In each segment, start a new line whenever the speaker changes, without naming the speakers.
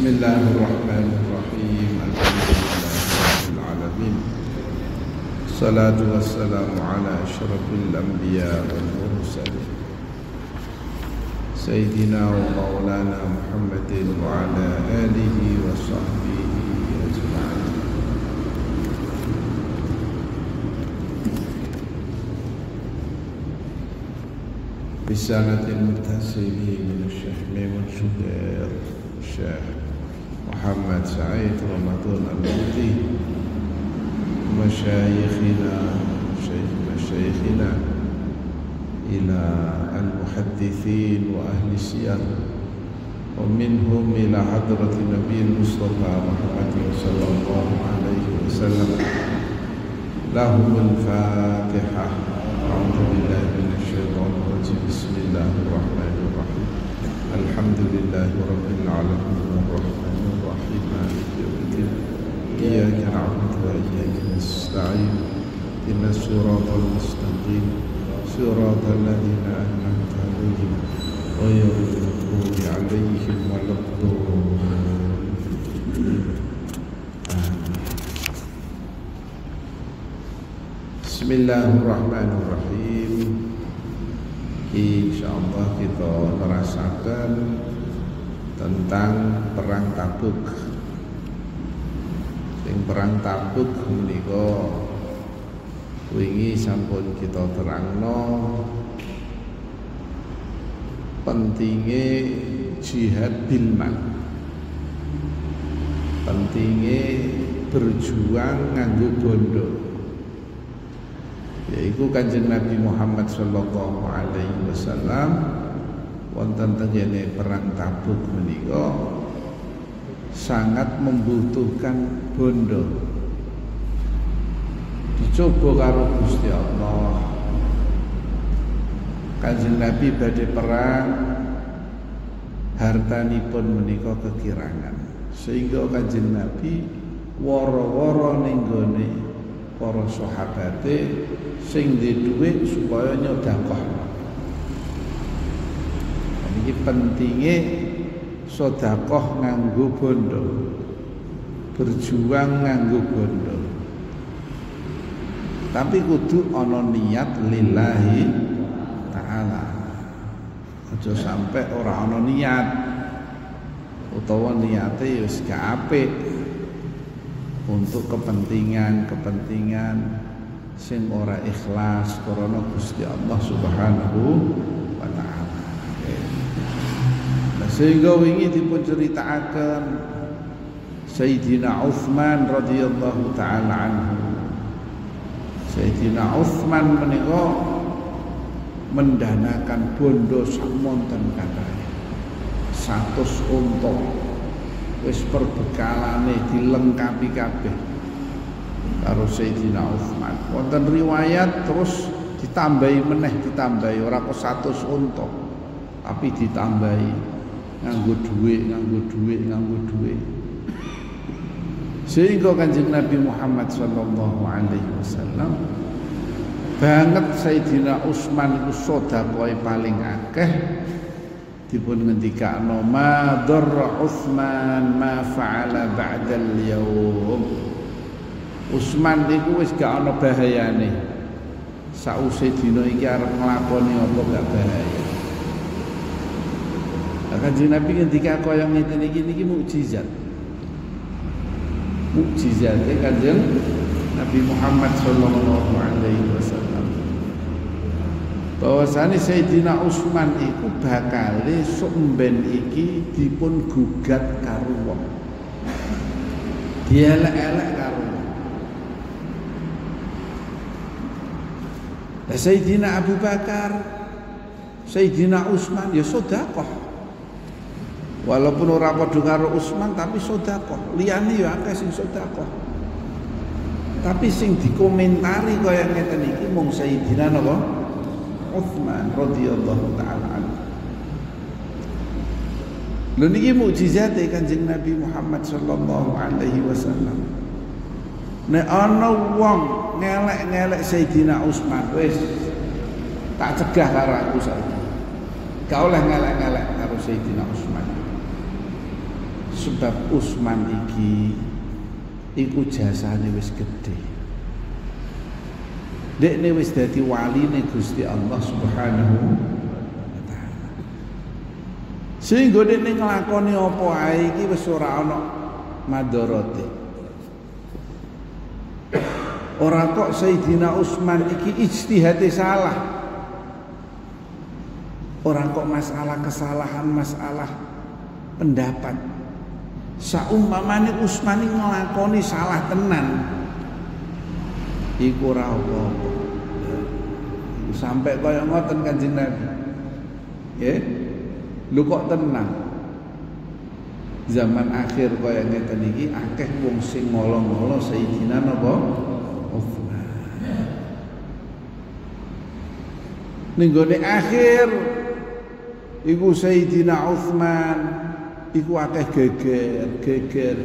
Bismillahirrahmanirrahim. Alhamdulillahirabbil alamin. Salatu wassalamu ala asyrafil anbiya wal mursalin. Sayyidina wa maulana Muhammadin wa ala alihi wa sahbihi ajma'in. Bisanatil mutasili min Syekh Maimun Syubair Syekh Muhammad Said Ramadan Al-Muti Masyayikhina Masyayikhina ila al-muhaddithin wa ahli siyar wa minhum ila hadrati Nabi Mustafa Muhammad sallallahu alaihi wasallam. Lahumul Fatihah. A'udzu billahi minasy syaithanir rajim. Bismillahirrahmanirrahim. Alhamdulillahi rabbil alamin arrahmanir rahim maliki yaumiddin. Iyyaka na'budu wa iyyaka nasta'in. Ihdinas siratal mustaqim. Siratal ladzina an'amta 'alaihim ghairil maghdubi 'alaihim waladdallin. Bismillahirrahmanirrahim. Insyaallah kita merasakan tentang perang Tabuk. Perang Tabuk menika wingi sampun kita terangno pentinge jihad bilman, pentinge berjuang nganggo bondo. Yaiku Kanjeng Nabi Muhammad sallallahu alaihi wasallam wonten tengene perang Tabuk menika sangat membutuhkan bondo. Dicoba karo Gusti Allah. Kanjeng Nabi badhe perang, hartanipun menika kekirangan, sehingga Kanjeng Nabi woro-woro ning gone para sahabate sing duwe dhuwit supaya nyodakoh. Iki pentinge sedekah nganggo bondo, berjuang nganggo bondo. Tapi kudu ana niat lillahi ta'ala. Aja sampai ora ana niat utawa niate wis gak apik untuk kepentingan sing ora ikhlas karena Gusti Allah Subhanahu wa taala. Nah, sehingga wingi dipun critakaken Sayyidina Utsman radhiyallahu taala anhu. Sayyidina Utsman menika mendanakan bondo samonten kathah 100 unta. Wis perbekalane dilengkapi kabeh karo Sayyidina Utsman. Wonten riwayat terus ditambahi meneh, ditambahi ora kok 100 unta, tapi ditambahi nganggo dhuwit. Sehingga Kanjeng Nabi Muhammad sallallahu alaihi wasallam banget Sayyidina Utsman iku sedekahe paling akeh. Dipun ngendikakno ma darra Utsman ma fa'ala ba'dal yaum. Utsman iku wis gak ana bahayane. Sause dina iki arep nglakoni apa gak bahaya. Kanjeng Nabi ngendika kaya ngeten iki niki mukjizat. Mukjizate Kanjeng Nabi Muhammad sallallahu alaihi wasallam. Bahwasane Sayyidina Utsman iku bakale sumben iki dipun gugat karo wong. Dielek-elek karo wong. Lah Sayyidina Abu Bakar, Sayyidina Utsman ya sedekah. Walaupun ora padha karo Utsman tapi sedekah. Liyane ya akeh sing sedekah. Tapi sing dikomentari kaya ngeten iki mung Sayyidina napa? Utsman radhiyallahu taala anhu. Lha niki mukjizate Kanjeng Nabi Muhammad sallallahu alaihi wasallam. Nek ana wong ngelek-ngelek Sayyidina Utsman, wis tak cegah karo aku saiki. Gak oleh ngelek-ngelek karo Sayyidina Utsman. Sebab Utsman iki iku jasane wis gedhe. Dekne wis dadi waline Gusti Allah Subhanahu wa taala. Sehingga dekne nglakoni apa ae iki wis ora ana madharate. Ora kok Sayyidina Utsman iki ijtihade salah. Ora kok masalah kesalahan, masalah pendapat. Saumpamane Utsman nglakoni salah tenan, iku ora apa-apa. Sampai kaya ngoten Kanjeng Nabi. Nggih. Lho kok tenang. Zaman akhir kaya ngeten iki akeh wong sing ngolo-ngolo Sayyidina napa? Utsman. Ning gone akhir iku Sayyidina Utsman iku akeh geger.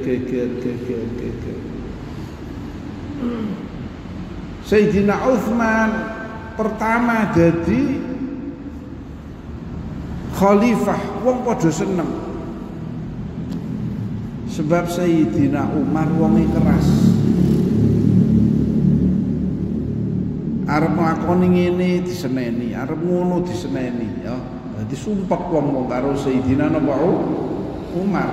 Sayyidina Utsman pertama jadi khalifah, wong padha seneng. Sebab Sayyidina Umar wonge keras. Arep nglakoni ngene diseneni, arep ngono diseneni ya. Dadi sumpek wong karo Sayyidina Umar.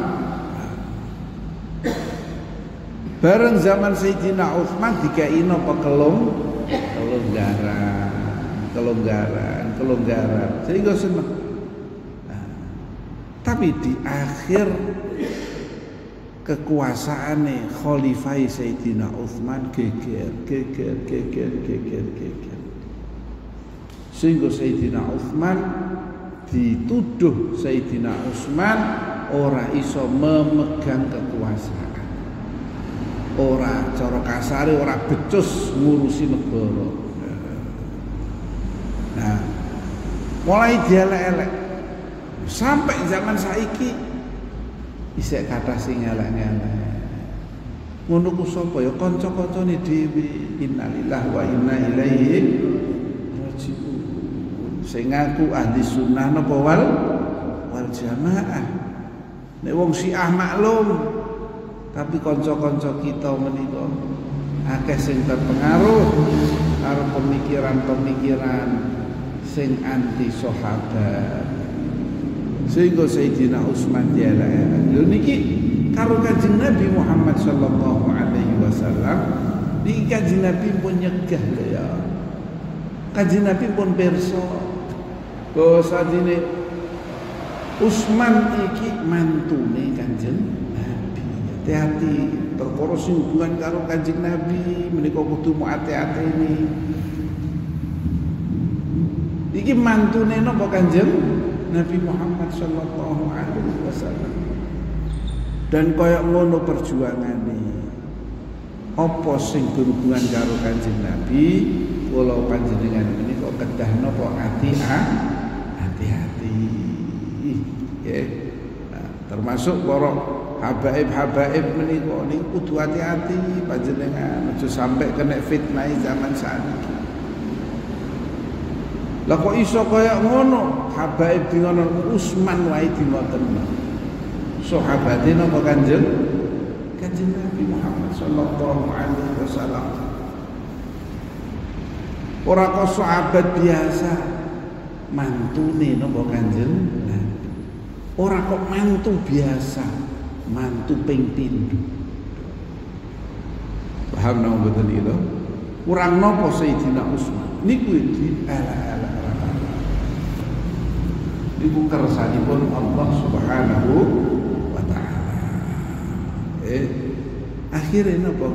Bareng zaman Sayyidina Utsman dikai napa kelonggaran sehingga seneng. Tapi di akhir kekuasaane khalifah Sayyidina Utsman geger. Sehingga Sayyidina Utsman dituduh Sayyidina Utsman ora iso memegang kekuasaan. Ora cara kasare ora becus ngurusi negara. Nah, mulai dielek-elek sampai zaman saiki isek kathah sing elek-elek. Ngono ku sapa ya kanca-kancane dhewe. Innalillahi wa inna ilaihi raji'un. Sing ngaku ahli sunnah napa wal jamaah. Nek wong Syiah maklum, tapi kanca-kanca kita menika akeh sing terpengaruh karo pemikiran-pemikiran sing anti sahabat. Sehingga Sayyidina Utsman dielek. Lho niki karo Kanjeng Nabi Muhammad sallallahu alaihi wasallam, niki Kanjeng Nabi pun nyegah lho ya. Kanjeng Nabi pun pirsa bahwa sadine Utsman iki mantune Kanjeng Nabi. Hati-hati perkara sing hubungan karo Kanjeng Nabi menika kudu hati-hati ini. Iki mantune napa Kanjeng Nabi Muhammad sallallahu alaihi wasallam. Dan kaya ngono perjuangane. Apa sing berhubungan karo Kanjeng Nabi, kula panjenengan menika kedah napa hati-hati. Nggih. Nah, termasuk para habaib menika niku kudu hati-hati panjenengan aja sampai kena fitnah zaman sakniki. Lah kok iso kaya ngono? Habaib di ngono Utsman wae di ngoten. Sahabate napa Kanjeng Nabi Muhammad sallallahu alaihi wasallam. Ora kok sahabat biasa, mantune napa Kanjeng Nabi. Ora kok mantu biasa, mantu ping pindho. Paham napa mboten iki lho? Kurang napa Sayyidina Utsman niku dielek-elek. Ibu kersanipun Allah Subhanahu wa taala. Akhirnya napa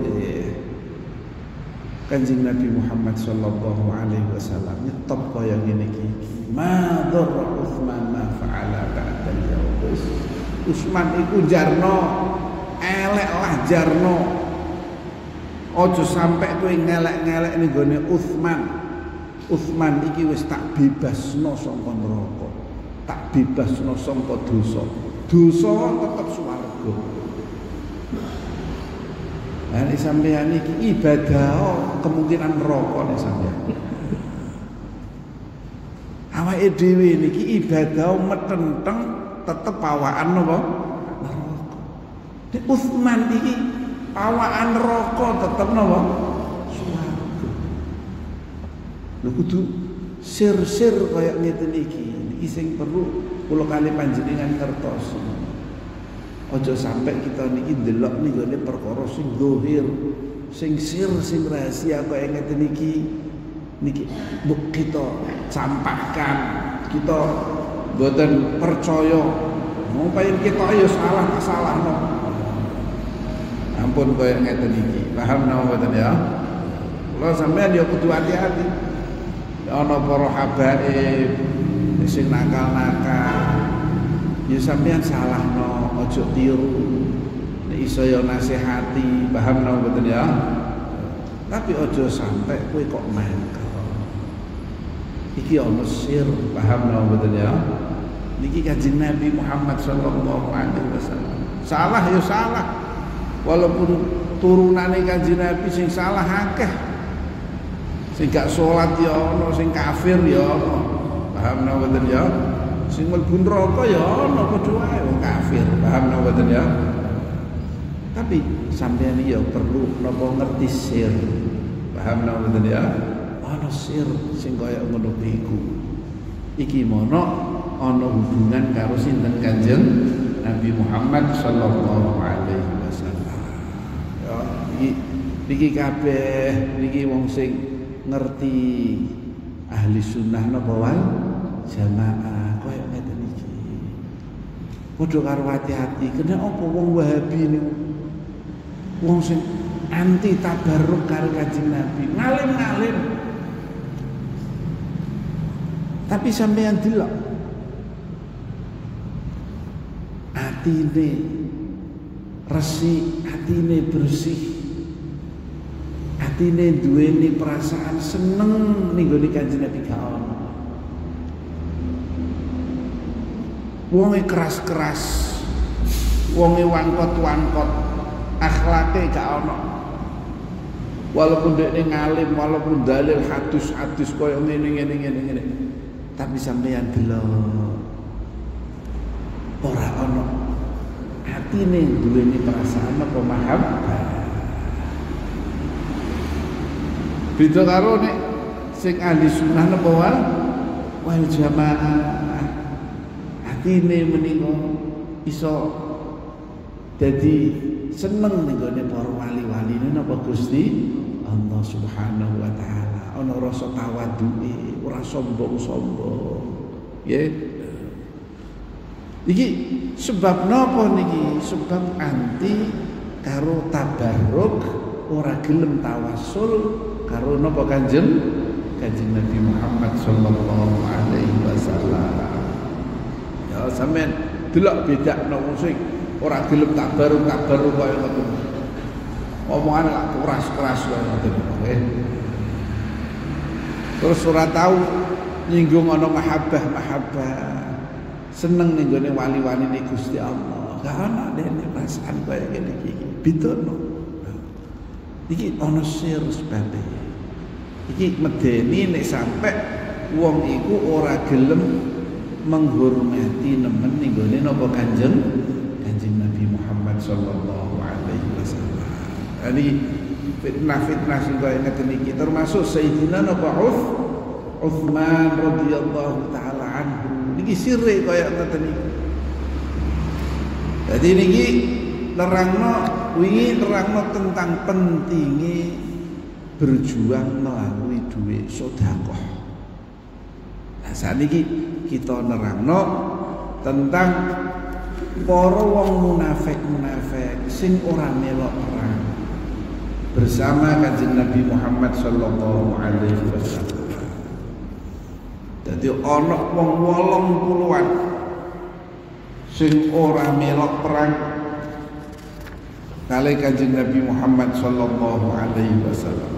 Kanjeng Nabi Muhammad sallallahu alaihi wasallam nyetop kaya ngene iki. Ma dzarra Utsman ma fa'ala ba'da al-yaum. Utsman iku jarno, elek lah jarno. Aja sampe kowe ngelek-ngelek ning gone Utsman. Utsman iki wis tak bebasno saka neraka. Tak bebasno sangka dosa. Dosa tetep swarga. Lah nek sampeyan iki ibadah kemungkinan neraka nek sampeyan. Awake dhewe niki ibadah metenteng tetep awaan napa? Neraka. Nek Utsman iki awakan neraka tetep napa? Swarga. Lho kudu sir-sir kaya ngeten iki. Iki sing perlu kula kali panjenengan ngertos. Aja sampai kita niki ndelok nggone perkara sing zahir, sing sir, sing rahasia kaya ngeten iki. Niki mbok kita campakkan, kita mboten percaya. Mau pengen kita ya salah salahno. Ampun kaya ngeten iki. Paham napa mboten ya? Kula sampean ya kudu hati-hati. Ana para habaib sing nakal-nakal. Ya sampean salahno, aja tiru. Nek iso ya nasihati, paham napa mboten ya? Tapi aja sampai kowe kok mangkel. Iki ana sir, paham napa mboten ya? Niki Kanjeng Nabi Muhammad sallallahu alaihi wasallam. Salah ya salah. Walaupun turunane Kanjeng Nabi sing salah akeh. Sing gak salat ya ana, sing kafir ya ana. Paham napa mboten ya? Sing mlebu neraka ya ana padha wae wong kafir. Paham napa mboten ya? Tapi sampeyan ya perlu napa ngerti sir. Paham napa mboten ya? Ana sir sing kaya ngono iku. Iki mono ana hubungan karo sinten Kanjeng Nabi Muhammad sallallahu alaihi wasallam. Ya, iki kabeh niki wong sing ngerti ahli sunnah napa wae jamaah kaya ngeten iki. Padha karo hati-hati, kena apa wong Wahabi niku? Wong sing anti tabarruk karo Kanjeng Nabi, ngalim-ngalim. Tapi sampeyan delok atine resik, atine bersih. Atine duweni perasaan seneng ning gone Kanjeng Nabi gak ono. Wonge keras-keras, wonge wangkot-wangkot, akhlake gak ono. Walaupun dekne ngalim, walaupun dalil hadis-hadis koyo ngene. Tapi sampeyan delok ora ono atine duweni perasaan apa mahabbah. Beda karo nek sing ahli sunnah napa wal jamaah. Atine menika iso dadi seneng ning gone para wali-waline napa Gusti Allah Subhanahu wa taala. Ana rasa tawadhuke, ora sombong-sombong. Nggih. Iki sebab napa niki? Sebab anti karo tabarruk, ora gelem tawasul karo napa Kanjeng Nabi Muhammad sallallahu alaihi wasallam. Ya sampean delok bedakno wong sing ora gelem tabarruk kaya ngoten. Omongane lak keras-keras kaya ngoten nggih. Terus ora tau nyinggung ana mahabbah. Seneng ning gone wali-waline Gusti Allah. Gak ana dene perasaan kaya ngene iki. Bidono. Iki ana sir sebabe. Iki medeni nek sampe wong iku ora gelem menghormati nemen ning gone napa Kanjeng Nabi Muhammad sallallahu alaihi wasallam. Jadi fitnah-fitnah sing kaya ngeten iki termasuk Sayyidina napa Utsman radhiyallahu taala anhu. Niki sirre kaya ngeten iki. Jadi niki wingi nerangno tentang pentingnya berjuang melalui duit sedekah. Nah, saniki kita nerangno tentang para wong munafik sing ora melok perang bersama Kanjeng Nabi Muhammad sallallahu alaihi wasallam. Dadi ana wong 80-an sing ora melok perang kali Kanjeng Nabi Muhammad sallallahu alaihi wasallam.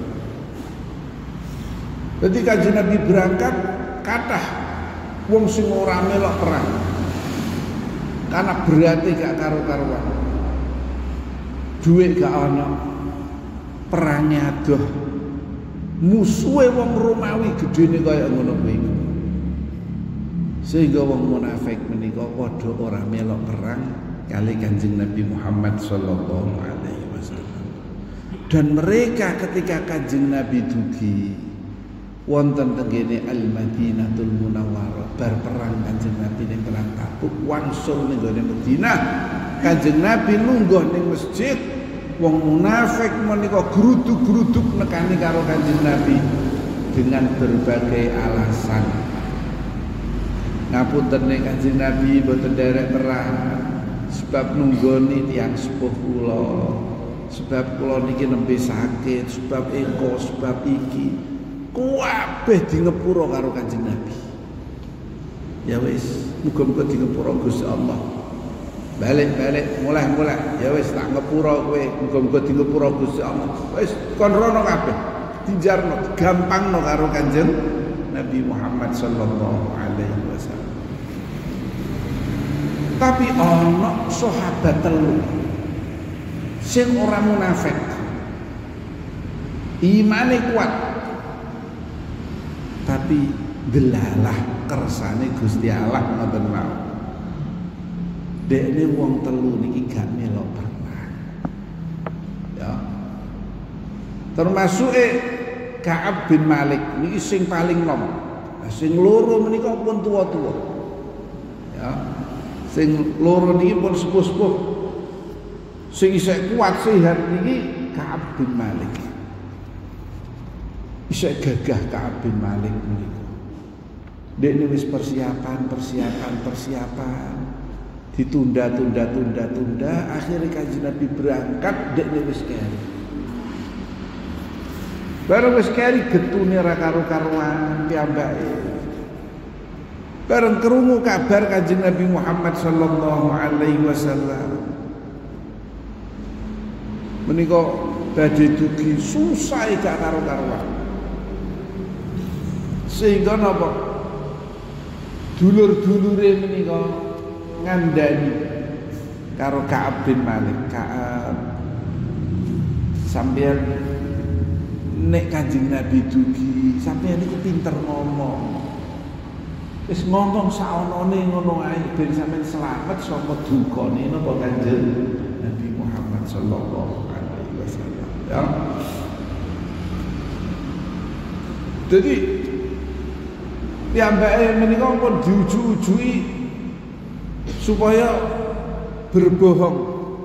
Jadi Kanjeng Nabi berangkat kathah wong sing ora melok perang. Karena berarti gak karu-karuan. Duit gak ana. Perangnya adoh. Musuhe wong Romawi gedene kaya ngono kuwi. Sehingga wong munafik menika padha ora melok perang kali Kanjeng Nabi Muhammad sallallahu alaihi wasallam. Dan mereka ketika Kanjeng Nabi dugi wonten tengene Al-Madinatul Munawwarah bar perang Kanjeng Nabi ning perang Tabuk wangsul ning gone Madinah. Kanjeng Nabi lungguh ning masjid, wong munafik menika gruduk-gruduk nekani karo Kanjeng Nabi dengan berbagai alasan. Ngapunten ning Kanjeng Nabi boten derek perang sebab nunggoni tiyang sepuh kula, sebab kula niki nembe sakit, sebab eko, sebab iki. Kabeh di ngepura karo Kanjeng Nabi. Ya wis, muga-muga di ngepura Gusti Allah. Balik mulai ya wis tak ngepura kowe, muga-muga di ngepura Gusti Allah. Wis kon rono kabeh. Dijarno, gampangno karo Kanjeng Nabi Muhammad sallallahu alaihi wasallam. Tapi ana sahabat telu sing ora munafik. Imane kuat. Tapi delalah kersane Gusti Allah ngoten mawon. Dekne wong telu niki gak melok perang. Ya. Termasuk Ka'ab bin Malik niki sing paling nom. Sing loro menika pun tua-tua. Ya. Sing loro niki pun sepuh-sepuh. Sing isih kuat sehat niki Ka'ab bin Malik. Isih gagah Ka'ab bin Malik menika. Dekne wis persiapan. Ditunda, akhirnya Kanjeng Nabi berangkat, dekne wis keri. Bareng wis keri getune ra karo-karuan piyambake. Bareng krungu kabar Kanjeng Nabi Muhammad sallallahu alaihi wasallam menika badhe dugi susah gak karo-karuan. Sehingga napa? Dulur-dulure menika ngandani karo Ka'ab bin Malik. Ka'ab sampeyan nek Kanjeng Nabi dugi, sampeyan niku pinter ngomong. Wis ngomong saonone ngono ae ben sampeyan selamat saka dukane napa Kanjeng Nabi Muhammad sallallahu alaihi wasallam. Ya. Jadi piyambake menika pun diuju-ujui supaya berbohong.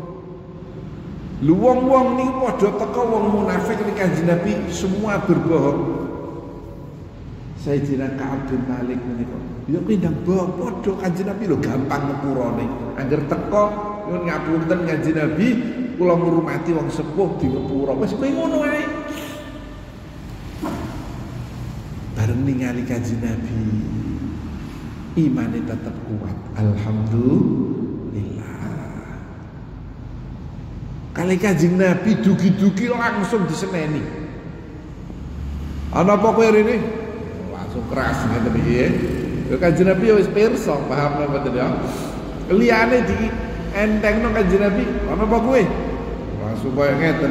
Lu wong-wong niku padha teka wong munafik ning Kanjeng Nabi semua berbohong. Sayyidina Ka'ab bin Malik menika ya pindang bohong padha Kanjeng Nabi lho gampang ngepurane. Angger teka nyuwun ngapunten Kanjeng Nabi kula ngurmati wong sepuh di ngepura. Wis kowe ngono ae. Bareng ningali Kanjeng Nabi imane tetap kuat. Alhamdulillah. Kali Kanjeng Nabi dugi-dugi langsung diseneni. Ana apa kowe rene? Langsung keras ngene iki. Ya Kanjeng Nabi wis pirsa, paham napa to ya? Liyane di entengno Kanjeng Nabi, ana apa kowe? Langsung koyo ngeten.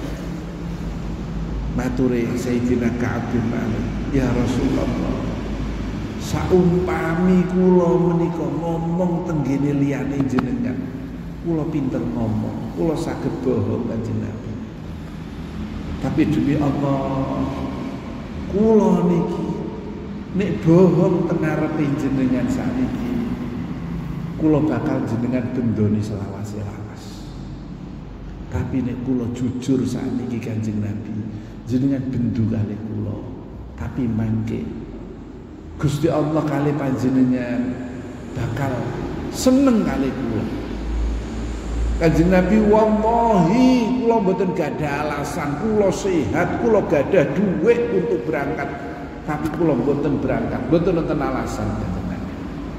Mature Sayyidina Ka'ab bin Malik, ya Rasulullah, saumpami kula menika ngomong tenggene liyane jenengan, kula pinter ngomong, kula saged bohong Kanjeng Nabi. Tapi demi Allah, kula niki nek bohong teng ngarepe jenengan sakniki, kula bakal jenengan bendoni selawas-lawas. Tapi nek kula jujur sakniki Kanjeng Nabi, jenengan bendu kali kula. Tapi mangke Gusti Allah kali panjenengan bakal seneng kali kula. Kanjeng Nabi wallahi kula mboten gadah alasan, kula sehat, kula gadah duit untuk berangkat, tapi kula mboten berangkat, mboten wonten alasan Kanjeng Nabi.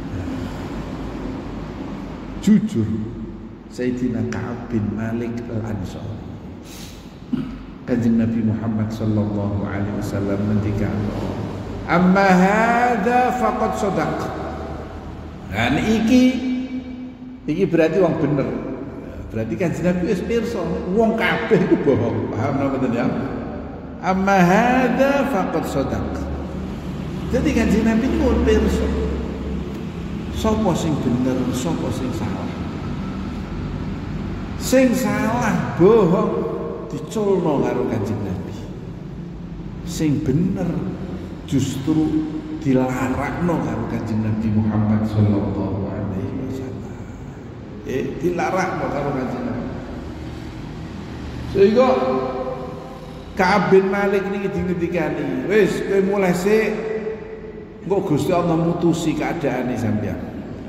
Jujur Sayyidina Ka'ab bin Malik Al-Ansari. Kanjeng Nabi Muhammad sallallahu alaihi wasallam ngendika, "Amma hadza faqad shadaq." Dan iki berarti wong bener. Berarti Kanjeng Nabi wis pirsa, wong kabeh iku bohong. Paham napa mboten ya? Amma hadza faqad shadaq. Jadi Kanjeng Nabi niku pirsa. Sapa sing bener, sapa sing salah. Sing salah bohong diculno karo Kanjeng Nabi. Sing bener justru dilarakno karo Kanjeng Nabi Muhammad sallallahu alaihi wasallam. Dilarakno karo Kanjeng Nabi. Sehingga Ka'ab bin Malik niki dingendikani, wis kowe mulai sik engko Gusti Allah mutusi keadaane sampeyan.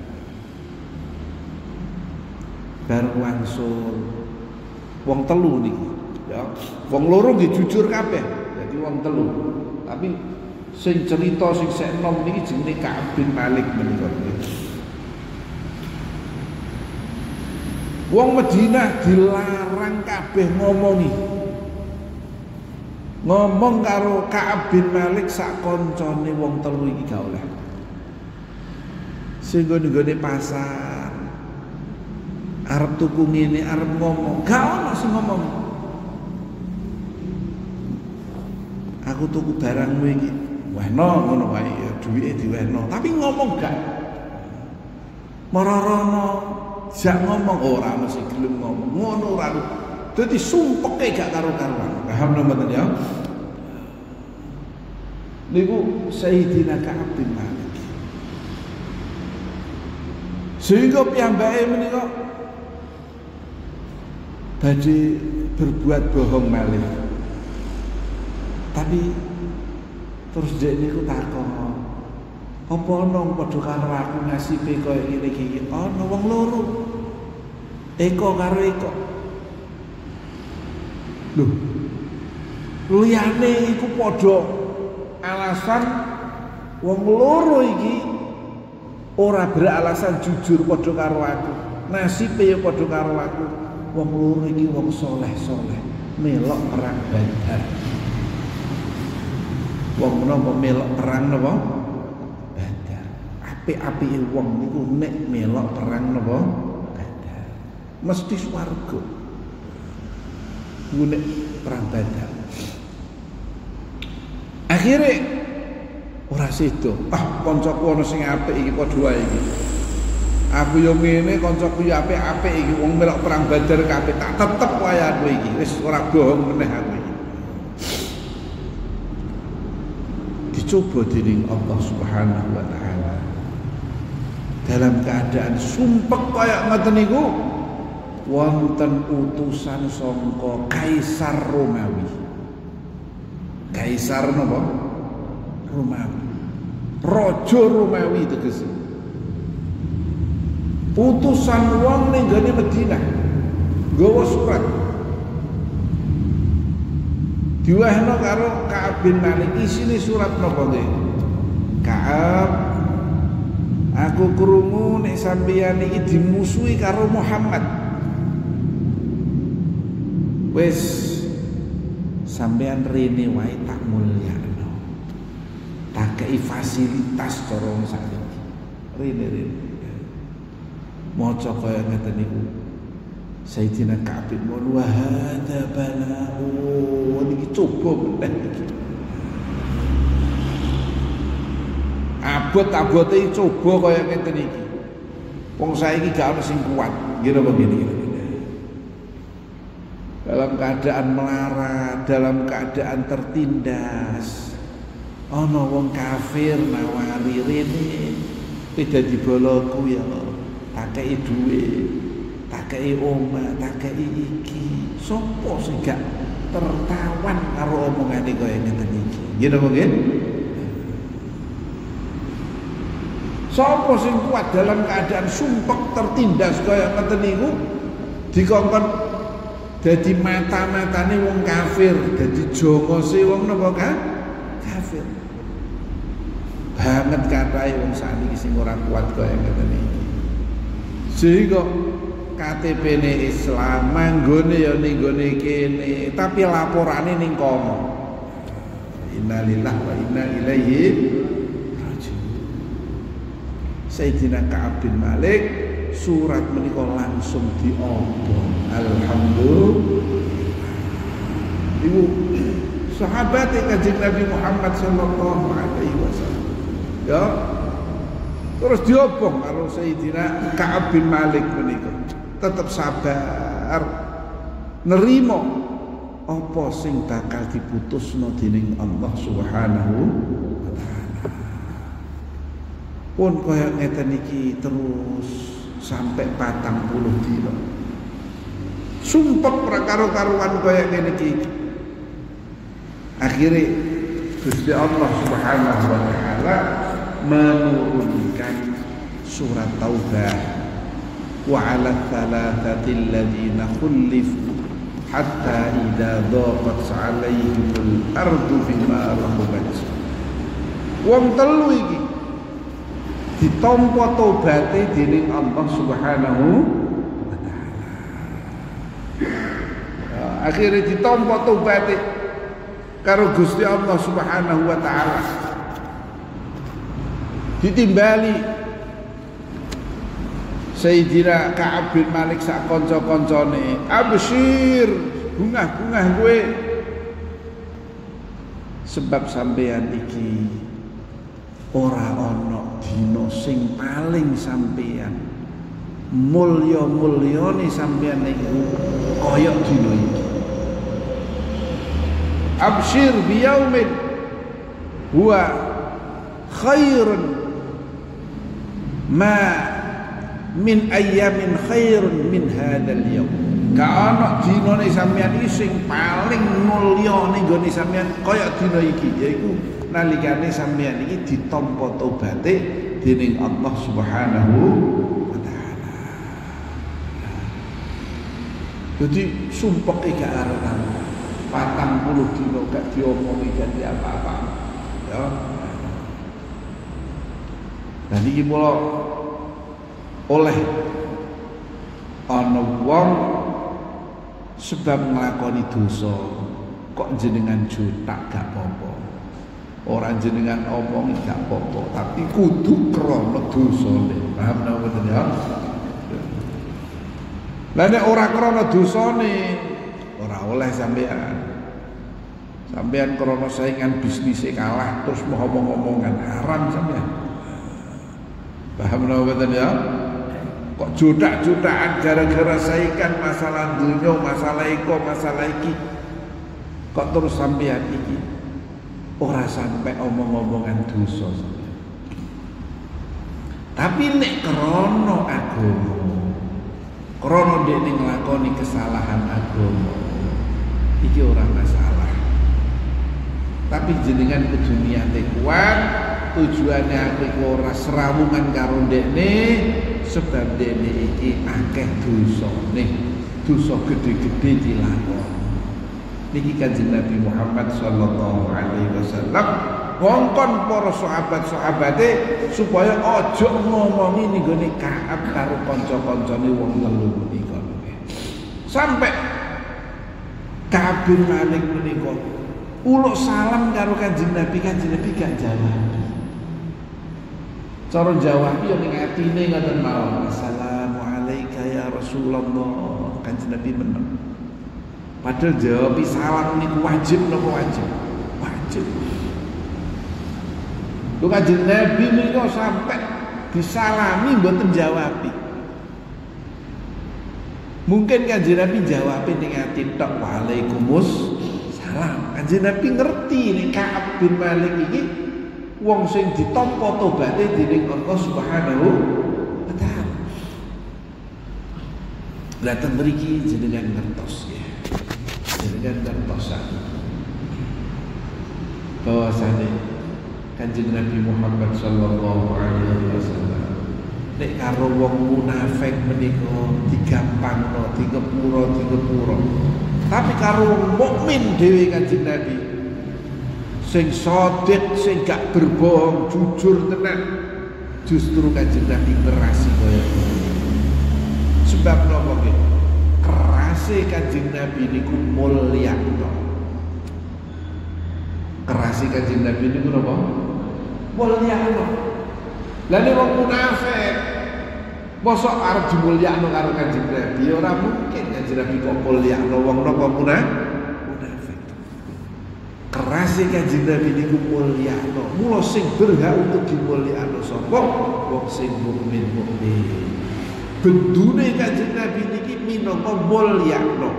Bar wangsul wong telu niki ya. Wong loro nggih jujur kabeh, dadi wong telu. Tapi sing cerita sing sek enom niki jenenge Ka'ab bin Malik menika. Wong Madinah dilarang kabeh ngomong karo Ka'ab bin Malik sak koncone wong telu iki gak oleh. Sing nggone pasar arep tuku ngene arep ngomong gak ono sing ngomong. Aku tuku barangmu iki wehno ngono wae ya duwike diwehno tapi ngomong gak. Mararana jak ngomong ora mesti gelem ngomong ngono ora. Dadi sumpeke gak karo-karuan. Paham mboten ya? Niku Sayyidina Ka'ab bin Malik. Sehingga piyambake menika badhe berbuat bohong malih. Tapi terus dhek niku takon, apa ana padha karo aku nasibe koyo ngene iki? Ana wong loro. Eko karo Eko. Loh. Liyane iku padha alasan wong loro iki ora beralasan jujur padha karo aku. Nasibe ya padha karo aku. Wong loro iki wong soleh-soleh, melok perang Badar. Wong menapa melok perang napa? Badar. Apik-apike wong niku nek melok perang napa? Badar. Mesti swarga. Nek perang Badar. Akhire ora sedo. Kancaku ana sing apik iki padha wae iki. Aku yo ngene kancaku yo apik-apik iki wong melok perang Badar kabeh tak tetep wae aku iki. Wis ora bohong meneh aku iki. Dicoba dening Allah Subhanahu wa taala. Dalam keadaan sumpek kaya ngoten niku wonten utusan saka Kaisar Romawi. Kaisar napa? Romawi. Raja Romawi tegese. Utusan wong ning gone Madinah nggawa surat diwahno karo Ka'ab bin Malik. Isine surat napa nggih? Ka'ab, aku krungu nek sampeyan iki dimusuhi karo Muhammad. Wis sampeyan rene wae tak mulyakno. Tak kei fasilitas cara wong sakniki. Rene. Maca kaya ngeten niku. Sayyidina Ka'ab bin Malik wa hadza bala'u niki coba meneh iki. Abot-abote coba kaya ngeten iki. Wong saiki gak ono sing kuat. Nggih napa ngene. Dalam keadaan melarat, dalam keadaan tertindas. Ana wong kafir nawari rene, tidak diboloku ya. Tak kei duit, tak kei omah, tak kei iki. Sopo sing gak tertawan karo omongane kaya ngeten iki. Nggih napa nggih? Sopo sing kuat dalam keadaan sumpek tertindas kaya ngeten niku dikongkon dadi mata-matane wong kafir, dadi jongose wong napa kan? Kafir. Banget katahe wong sakniki sing ora kuat kaya ngeten iki. Sehingga KTP-ne Islam manggone ya ning gone kene, tapi laporane ning kono. Innalillahi wa inna ilaihi raji'un. Sayyidina Ka'ab bin Malik surat menika langsung diobong. Alhamdulillah. Ibu sahabat Kanjeng Nabi Muhammad sallallahu alaihi wasallam. Ya. Terus diobong karo Sayyidina Ka'ab bin Malik menika. Tetap sabar. ard nerimo apa sing bakal diputusno dening Allah Subhanahu wa taala. Pun kaya ngeten iki terus sampai 40 dina. Sumpek ra karo-karuan kaya ngene iki. Akhire Gusti Allah Subhanahu wa taala menurunkan surat Taubah wa 'ala thalathati alladziina khulifu hatta idza dhaqat 'alaihimul ardu bima rahabat. Wong telu iki ditampa tobaté dening Allah Subhanahu wa taala. Akhire ditampa tobaté karo Gusti Allah Subhanahu wa taala. Ditimbali Sayyidina Ka'ab bin Malik sak kanca-kancane, absyir, bungah-bungah kowe. Sebab sampean iki ora ana dina sing paling sampean mulya-mulyane sampean niku kaya dina iki. Absyir biyaumin huwa khairun ma min ayyamin khairun min hadzal yaum. Ka ana dinane sampeyan iki sing paling mulya ning gone sampeyan kaya dina iki, yaiku nalikane sampeyan iki ditampa tobaté dening Allah Subhanahu wa taala. Jadi sumpek iki gak arep 40 dina gak diomongi ganti apa-apa. Ya. Dan iki mulo oleh ana wong sebab nglakoni dosa kok jenengan jutak gak apa-apa. Ora jenengan omong gak apa-apa, tapi kudu krana dosane. Paham napa mboten ya? Lah nek ora krana dosane ora oleh sampean. Sampean krana saingan bisnise kalah terus mau omong-omongan haram sampean. Paham napa mboten ya? Kok judak-judakan gara-gara saingan masalah dunia, masalah iko, masalah iki. Kok terus sampean iki ora sampai omong-omongan dosa. Tapi nek krana agama, krana dekne nglakoni kesalahan agama, iki ora masalah. Tapi jenengan kudu niate kuat, tujuane aku iku ora serawungan karo dekne, sebab dekne iki akeh dosane, dosa gede-gede dilakoni. Niki Kanjeng Nabi Muhammad sallallahu alaihi wasallam ngongkon para sahabat-sahabate supaya aja ngomongi ning gone Ka'ab karo kanca-kancane wong telu menika. Sampai Ka'ab bin Malik menika uluk salam karo Kanjeng Nabi gak jawab. Cara jawab yo ning atine ngoten mawon. Assalamualaikum ya Rasulullah. Kanjeng Nabi meneng. Padahal jawab salam niku wajib napa wajib? Wajib. Lho Kanjeng Nabi niku sampai disalami mboten jawabi. Mungkin Kanjeng Nabi jawab ning ati tok Waalaikumsalam. Kanjeng Nabi ngerti nek Ka'ab bin Malik iki wong sing ditampa tobaté dening Allah Subhanahu wa taala. Lah ten mriki jenengan ngertos ya. Jenengan ngertosan bahwasane Kanjeng Nabi Muhammad sallallahu alaihi wasallam nek karo wong munafik menika digampangno, digepura. Tapi karo wong mukmin dhewe Kanjeng Nabi sing shadiq, sing gak berbohong, jujur tenan, justru Kanjeng Nabi berasi kaya ngono. Sebab napa nggih? Kerase Kanjeng Nabi niku mulyakno. Kerase Kanjeng Nabi niku napa? Mulyakno. Lah nek wong munafik mosok arep dimulyakno karo Kanjeng Nabi, ora mungkin Kanjeng Nabi kok mulyakno wong napa munafik. Kerase Kanjeng Nabi niku mulyakno. Mula sing berhak untuk dimulyakno sapa? Wong sing mukmin. Bendune Kanjeng Nabi niki minangka mulyakno.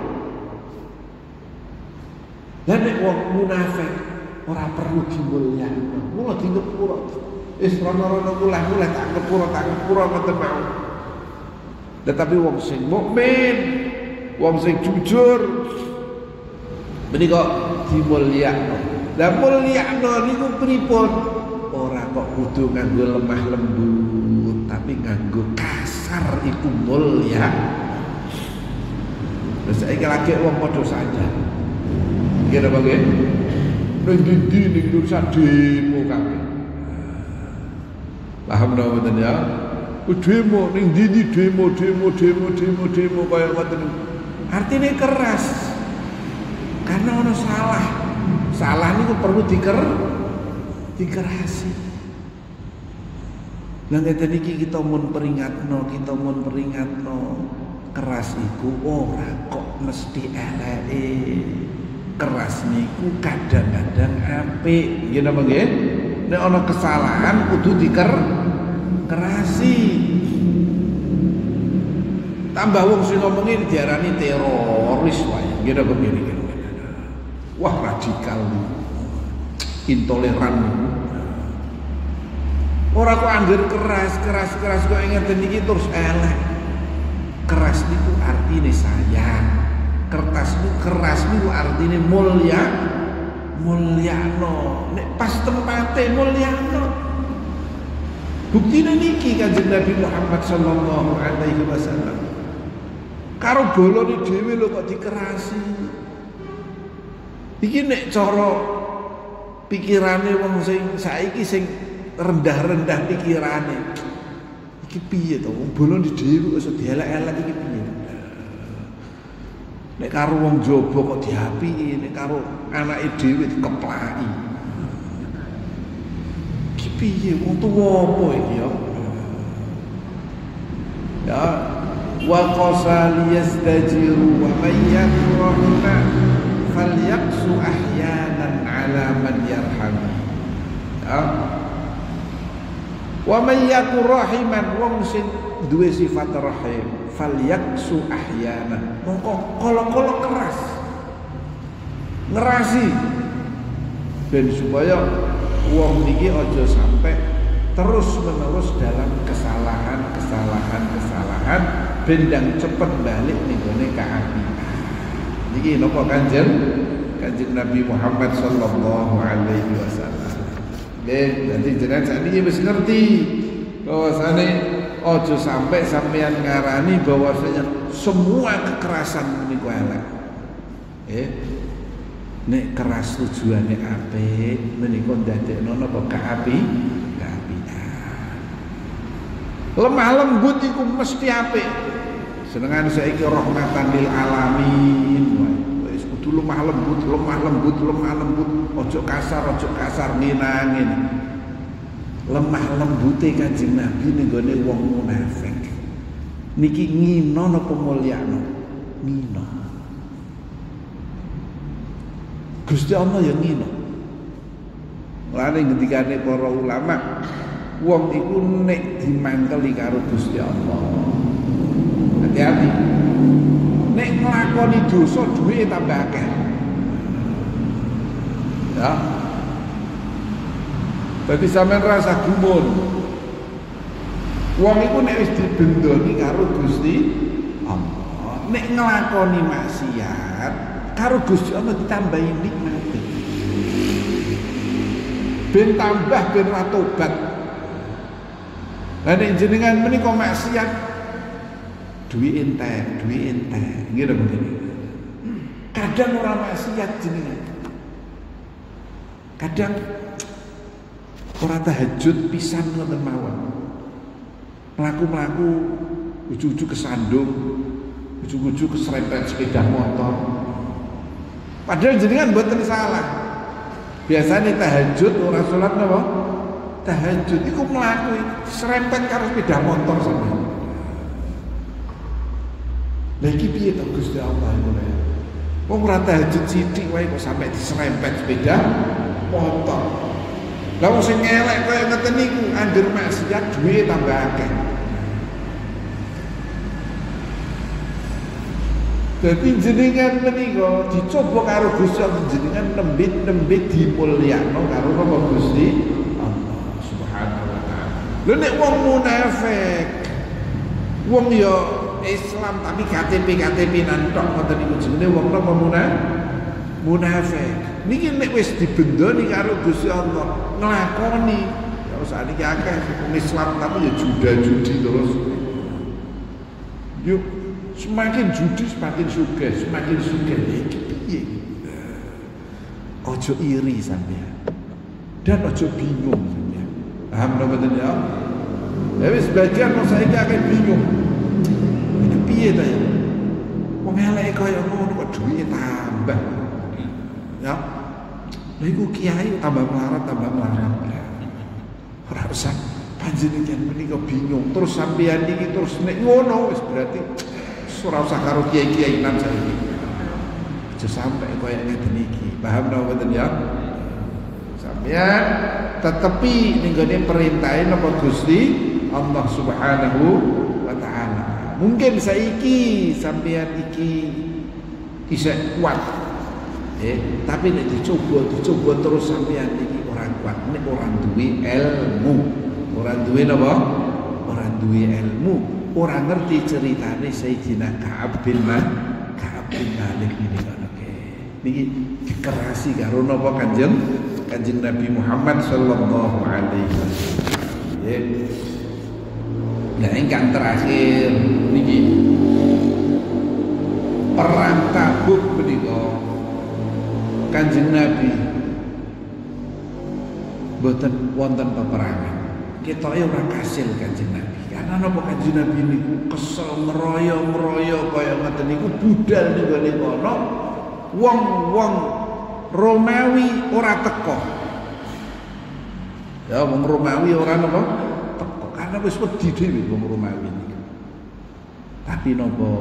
Lah nek wong munafik ora perlu dimulyakno. Mula dingepura. Wis rono-rono mulih-mulih tak ngepura ngoten mau. Tetapi wong sing mukmin, wong sing jujur menika dimulyakno. Lah mulyakno niku pripun? Ora kok kudu nganggo lemah lembut, tapi nganggo kasar iku mulya. Lah saiki lagi wong padha saja. Nggih napa nggih? Ning ndi ning urusan demo kabeh. Paham napa mboten ya? Demo ning ndi demo kaya ngoten. Artine keras. Karena ono salah. Salah niku perlu dikerasi. Lah ngeten iki kita mun peringatno, keras iku ora kok mesti eleke. Keras niku kadang-kadang apik. Nggih napa nggih? Nek ana kesalahan kudu dikerasi. Tambah wong sing ngomongi diarani teroris wae. Nggih napa nggih? Wah radikal, intoleran. Ora kok anggere keras kok ngeten iki terus elek. Keras niku artine sayang. Keras niku artine mulyano. Nek pas tempate mulyano. Buktine niki Kanjeng Nabi Muhammad sallallahu alaihi wasallam. Karo bolone dhewe lho kok dikerasi. Iki nek cara pikirane wong sing saiki sing rendah-rendah pikirane. Iki piye to? Wong bolone dhewe kok iso dielek-elek iki piye? Nek karo wong jaba kok diapiki, nek karo anake dhewe dikeplaki. Iki piye? Wong tuwa apa iki ya? Ya, wa qasal yastajiru wa may yakrahuna falyaqsu ahyanan ala man yarham. Ya. Wa may yakur rahiman wong sing duwe sifat rahim falyaqsu ahyanan. Mongko kala-kala keras. Ngerasi ben supaya wong niki aja sampai terus-menerus dalam kesalahan bendang cepet balik ning gone kaapian. Niki napa Kanjeng Nabi Muhammad sallallahu alaihi wasallam. Nggih, dadi jenengan sakniki wis ngerti bahwasane aja sampai sampean ngarani bahwasanya semua kekerasan niku elek. Nek keras tujuane apik menika ndadekno napa kaapian. Lemah lembut iku mesti apik. Senengan saiki rahmatan lil alamin. Wis kudu lemah lembut, ojo kasar minangin. Lemah lembute Kanjeng Nabi ning gone wong munafik. Niki ngino napa mulyakno? Ngino. Gusti Allah ya ngino. Mulane ngendikane para ulama, wong iku nek dimangkeli karo Gusti Allah. Hati-hati. Nek nglakoni dosa duwe tambah akeh. Ya. Dadi sampean rasa gumun. Wong iku nek wis dibendoni karo Gusti Allah, nek nglakoni maksiat karo Gusti Allah ditambahi nikmat. Ben tambah ben ra tobat. Lah nek jenengan menika maksiat duwe entek. Nggih lho begini. Kadang ora maksiat jenengan. Kadang ora tahajud pisan ngoten mawon. Mlaku-mlaku ujug-ujug kesandung, ujug-ujug keserempet sepeda motor. Padahal jenengan mboten salah. Biasanya tahajud ora salat napa? Tahajud iku mlaku serempet karo sepeda motor sampeyan. Lah iki piye to Gusti Allah ngono ya? Wong ora tahajud sithik wae kok sampe diserempet sepeda motor. Lah wong sing elek kaya ngeten niku anggere maksiat duwe tambah akeh. Dadi jenengan menika dicoba karo Gusti Allah, jenengan nembit dimulyakno karo napa Gusti Allah Subhanahu wa taala. Lha nek wong munafik, wong ya Islam tapi KTP nantok ngoten niku jenenge wong napa munafik. Niki nek wis dibendoni karo Gusti Allah nglakoni ya sakniki akeh wong Islam tapi ya judi terus. Yuk semakin judi semakin sugih iki piye? Ojo iri sampean. Dan ojo bingung sampean. Paham napa mboten ya? Ya wis sebagian wong saiki akeh bingung. Iki piye ta ya? Wong elek kaya ngono kok duwite tambah. Ya. Lha iku kiai tambah melarat. Ora usah panjenengan menika bingung terus sampean iki terus nek ngono wis berarti ora usah karo kiai-kiai nan saiki. Aja sampe koyo ngeten iki. Paham napa mboten ya? Sampeyan tetepi ning gone perintahe napa Gusti Allah Subhanahu wa taala. Mungkin saiki sampeyan iki isih kuat. Tapi nek dicoba terus sampeyan iki ora kuat, nek ora duwe ilmu. Ora duwe napa? Ora duwe ilmu. Orang ngerti ceritane Sayyidina Ka'ab bin Malik ini kan niki dikerasi karo napa Kanjeng Nabi Muhammad sallallahu alaihi wasallam. Nah ingkang terakhir niki perang Tabuk menika Kanjeng Nabi boten wonten peperangan. Ketoke ora kasil Kanjeng Nabi. Karena napa Kanjeng Nabi niku kesel ngeroyo kaya ngoten niku budal niku ning kono. Wong Romawi ora teko. Ya wong Romawi ora napa teko karena wis wedi dhewe wong Romawi niku. Tapi napa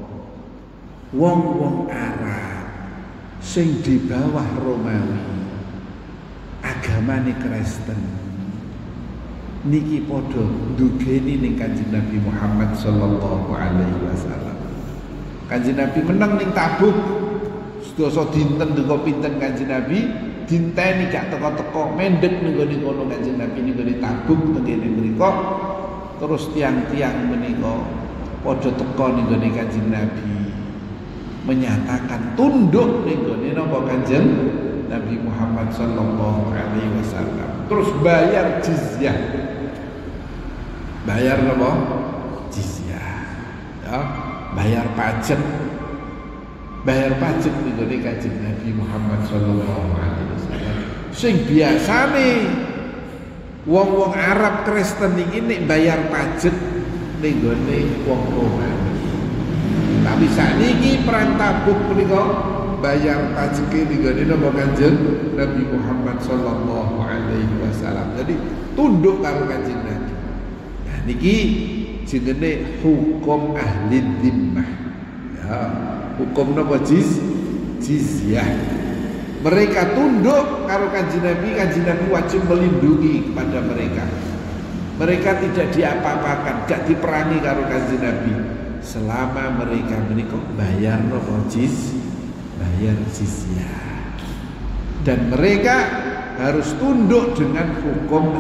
wong Arab sing di bawah Romawi agamane Kristen niki padha ndugeni ning Kanjeng Nabi Muhammad sallallahu alaihi wasallam. Kanjeng Nabi menang ning Tabuk. Sedasa dinten ndeka pinten Kanjeng Nabi dinteni gak teko-teko mendhet ning kono Kanjeng Nabi ning Tabuk tengene mriku. Terus tiang-tiang menika padha teko ning Kanjeng Nabi menyatakan tunduk ning napa Kanjeng Nabi Muhammad sallallahu alaihi wasallam. Terus bayar jizyah. Bayar apa? Jizyah. Ya, bayar pajak. Bayar pajak niku Kanjeng Nabi Muhammad sallallahu alaihi wasallam. Sing biasane wong-wong Arab Kristen iki nek bayar pajak ning gone wong Romawi. Tapi sakniki perang Tabuk menika bayar pajake ning gone napa Kanjeng Nabi Muhammad sallallahu alaihi wasallam. Jadi tunduk karo Kanjeng Nabi. Niki jenenge hukum ahli dhimmah. Ya, hukum napa jizyah. Mereka tunduk karo Kanjeng Nabi wajib melindungi kepada mereka. Mereka tidak diapa-apakan, gak diperangi karo Kanjeng Nabi selama mereka menika bayar napa bayar jizyah. Dan mereka harus tunduk dengan hukum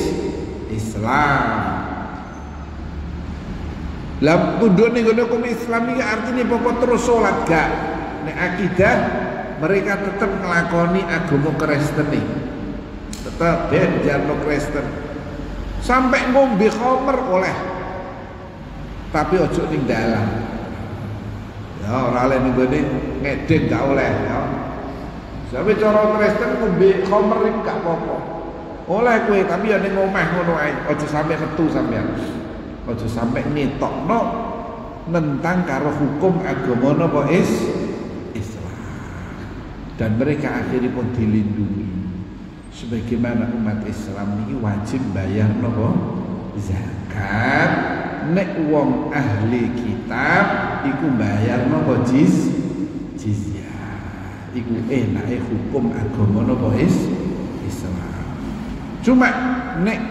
Islam. Lah tunduk ning hukum Islam iki artine pokok terus salat gak. Nek akidah mereka tetap nglakoni agama Kristen iki. Tetap jarno Kristen. Sampai ngombe khamr oleh. Tapi ojo ning dalam. Ya ora oleh ning gone ngedeng gak oleh ya. Sampai cara Kristen ngombe khamr iki gak apa-apa. Oleh kowe tapi ya ning omah ngono ae. Ojo sampai metu sampean. Ojo sampai ngetokno nentang karo hukum agama napa Islam. Dan mereka akhirnya pun dilindungi. Sebagaimana umat Islam ini wajib bayar napa zakat. Nek wong ahli kitab iku bayar napa jizyah. Iku enake hukum agama napa Islam. Cuma nek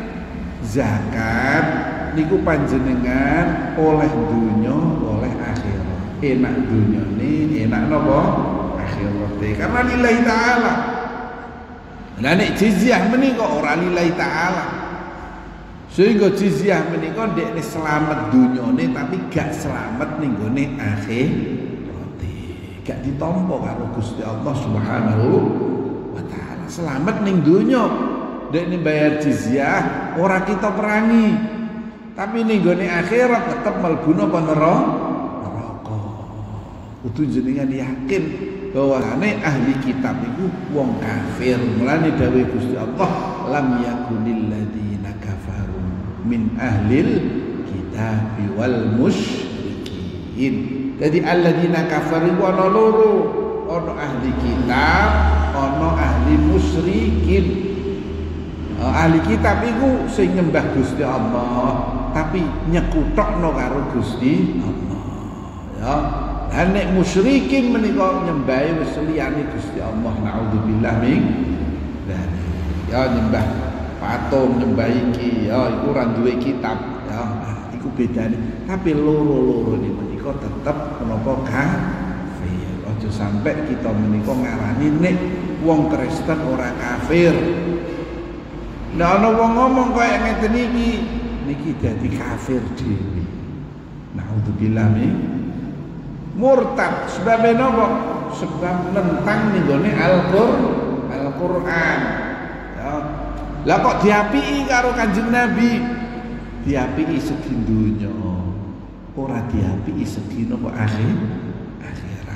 zakat niku panjenengan oleh dunya oleh akhirat. enak dunia ini, enak napa akhirat. Karena lillahi taala. Lah nek jizyah menika ora lillahi taala. Sehingga jizyah menika ndekne selamat dunyane tapi gak selamat ning gone akhirat. Gak ditampa karo Gusti Allah Subhanahu wa taala. Selamat ning dunya. Ndekne bayar jizyah ora kita perangi. Tapi ning gone akhirat tetep mlebu napa neraka. Kudu jenengan yakin bahwane ahli kitab iku wong kafir. Mulane dawuh Gusti Allah, lam yakunil ladzina kafaru min ahlil kitab wal musyrikin. Jadi alladzina kafaru ana loro, ana ahli kitab, ana ahli musyrikin. Ahli kitab iku sing nyembah Gusti Allah tapi nyekutokno karo Gusti Allah. Ya. Lah nek musyrikin menika nyembah wis liyane Gusti Allah, naudzubillah min dzalik. Ya nyembah patung, nyembah iki, ya iku ora duwe kitab, ya iku bedane. Tapi loro-loro ini menika tetep menapa kafir. Aja sampai kita menika ngarani nek wong Kristen ora kafir. Nah ana wong ngomong kaya ngeten niki dadi kafir dhewe. Naudzubillah min murtad. Sebab napa? Sebab nentang ning gone Al-Qur'an. Ya. Lah kok diapiki karo Kanjeng Nabi? Diapiki segi donya. Ora diapiki segi napa akhirat.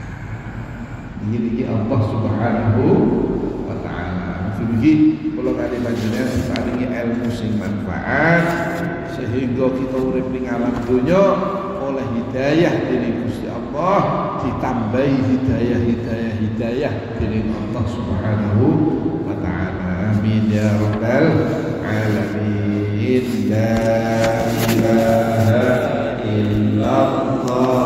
Iki Allah Subhanahu wa taala. Mugi kula kali panjenengan paringi ilmu sing manfaat sehingga kita urip ning alam donya oleh hidayah dening Gusti Allah, ditambahi hidayah dening Allah Subhanahu wa taala. Amin ya rabbal alamin. La ilaha illallah.